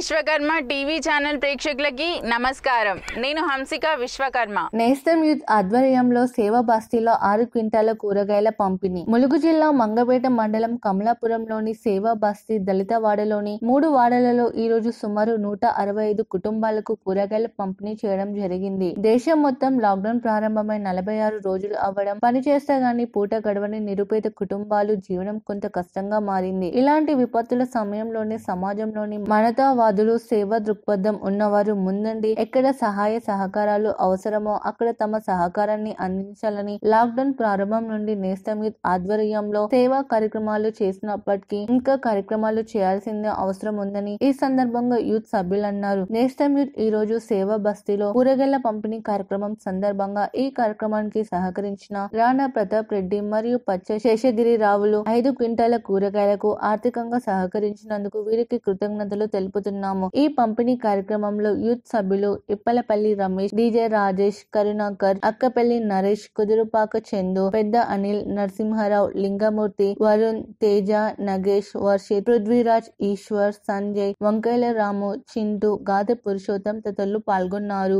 Vishwakarma TV channel ప్రేక్షకులకి నమస్కారం. నేను హంసిక విశ్వకర్మ. నేస్తం యూత్ ఆధ్వర్యంలో సేవా బస్తీలో 6 క్వింటాల కూరగాయల పంపిణీ. ములుగు జిల్లా మంగపేట మండలం కమలాపురంలోని సేవా బస్తీ దళిత వాడలోని 3 వాడలలో ఈ రోజు సుమారు 165 కుటుంబాలకు కూరగాయల పంపిణీ చేయడం జరిగింది. దేశం మొత్తం లాక్డౌన్ ప్రారంభమై 46 రోజులు అవ్వడం, పని చేస్తే గానీ పూట గడవని నిరుపేద కుటుంబాలు జీవనం కొంత కష్టంగా మారింది. ఇలాంటి విపత్తుల సమయంలోనే సమాజంలోని మానవతావాదులు, సేవా దృక్పథం ఉన్నవారు ముందుండి ఎక్కడ సహాయ సహకారాలు అవసరమో అక్కడ తమ సహకారాన్ని అందించాలని లాక్డౌన్ ప్రారంభం నుండి నేస్తం యూత్ ఆధ్వర్యంలో సేవా కార్యక్రమాలు చేసినప్పటికీ ఇంకా కార్యక్రమాలు చేయాల్సిన అవసరం ఉందని ఈ సందర్భంగా యూత్ సభ్యులు అన్నారు. నేస్తం యూత్ ఈ రోజు సేవా బస్తీలో కూరగాయల పంపిణీ కార్యక్రమం సందర్భంగా ఈ కార్యక్రమానికి సహకరించిన రాణా ప్రతాప్ రెడ్డి మరియు పచ్చ శేషగిరిరావులు 5 క్వింటాల కూరగాయలకు ఆర్థికంగా సహకరించినందుకు వీరికి కృతజ్ఞతలు తెలుపుతున్నాము. ఈ పంపిణీ కార్యక్రమంలో యూత్ సభ్యులు ఇప్పలపల్లి రమేష్, డీజే రాజేష్, కరుణాకర్, అక్కపల్లి నరేష్, కుదురుపాక చందు, పెద్ద అనిల్, నరసింహారావు, లింగమూర్తి, వరుణ్, తేజ, నగేష్, వర్షిత్, పృథ్వీరాజ్, ఈశ్వర్, సంజయ్, వంకాయల రాము, చింటూ, గాదె పురుషోత్తం తదితరులు పాల్గొన్నారు.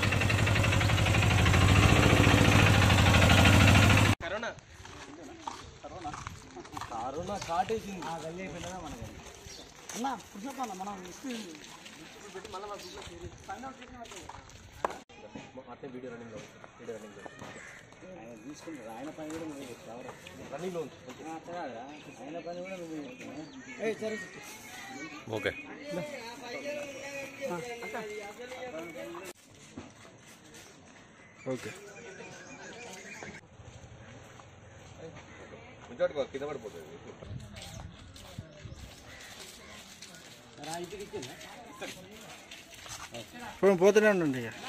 ఓకే ఓకే కింద పడిపోతుంది. పోతూనే ఉండండి ఇక.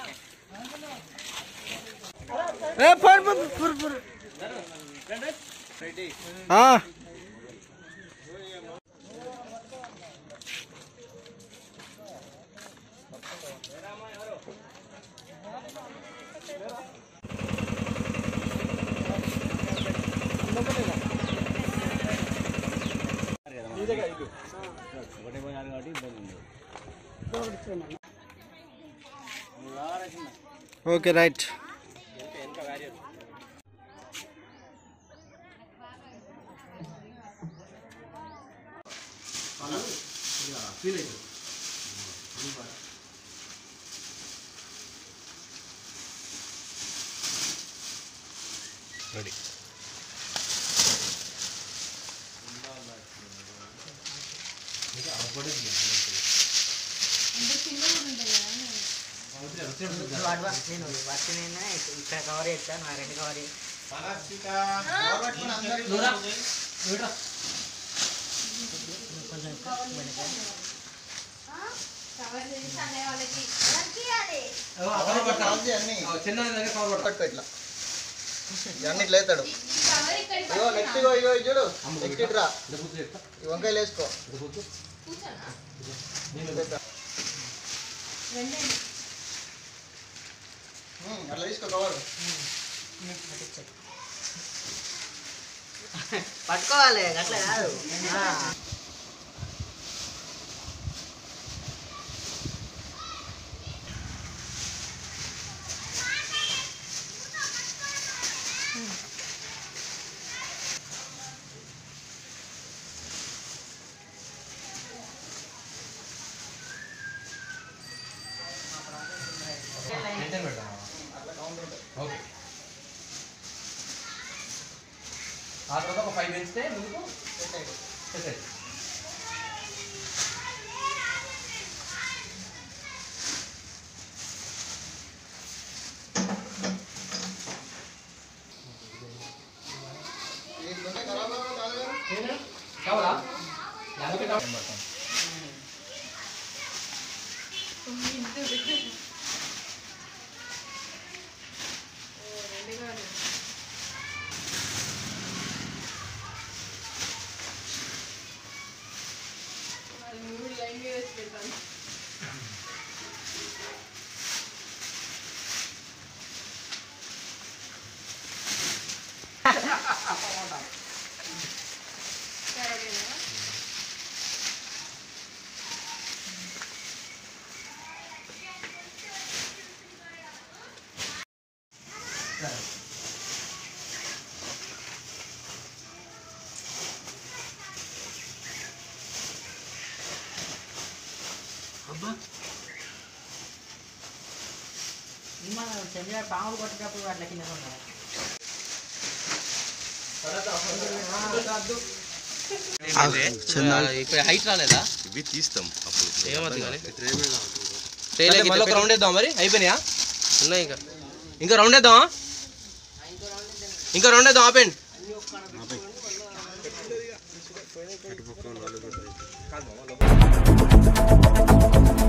Okay right. రెడీ. కవర్ చేస్తాను, 2 కవర్ ఇట్లా ఇవన్నీ ఇట్లా వేస్తాడు. ఇగో నెక్స్ట్ ఇగో ఇగో చూడు, నెక్స్ట్ ఇట్రా ఈ వంకాయలు వేసుకో. అట్లా తీసుకో కవర్ పట్టుకోవాలి, అట్లా కాదు. ఓకే. ఆ తర్వాత ఒక 5 పెంచితే ముందుకు సెట్. కావాలా? మన చెందిన పాములు కొట్టేటప్పుడు అట్లా కింద ఉన్నాయి. ఇప్పుడు హైట్ రాలేదా? ఇవి తీస్తాం అప్పుడు ఏమవుతుంది కానీ మళ్ళీ ఒక రౌండ్ వేద్దాం. మరి అయిపోయినాయా? ఉన్నాయి ఇంకా ఇంకా రౌండ్ వేద్దామా? ఇంకా రౌండ్ వేద్దాం. ఆపండి. అటుపక్క